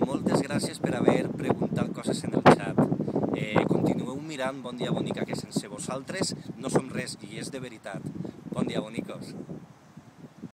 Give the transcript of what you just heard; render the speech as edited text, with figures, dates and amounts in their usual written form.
moltes gràcies per haver preguntat coses en el xat. Continueu mirant Bon dia Bonica, que sense vosaltres no som res, i és de veritat. Bon dia, bonicos.